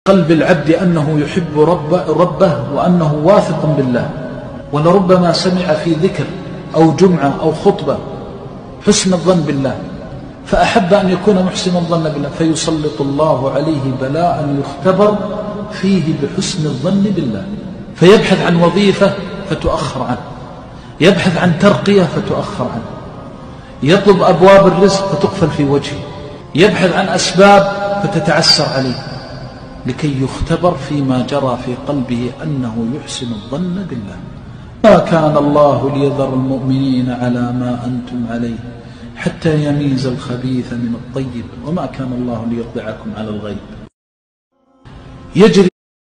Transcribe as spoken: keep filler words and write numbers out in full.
قلب العبد أنه يحب رب ربه وأنه واثق بالله، ولربما سمع في ذكر أو جمعة أو خطبة حسن الظن بالله فأحب أن يكون محسن الظن بالله، فيسلط الله عليه بلاء يختبر فيه بحسن الظن بالله، فيبحث عن وظيفة فتؤخر عنه، يبحث عن ترقية فتؤخر عنه، يطلب أبواب الرزق فتقفل في وجهه، يبحث عن أسباب فتتعسر عليه، لكي يختبر فيما جرى في قلبه أنه يحسن الظن بالله. ما كان الله ليذر المؤمنين على ما أنتم عليه حتى يميز الخبيث من الطيب، وما كان الله ليطلعكم على الغيب. يجري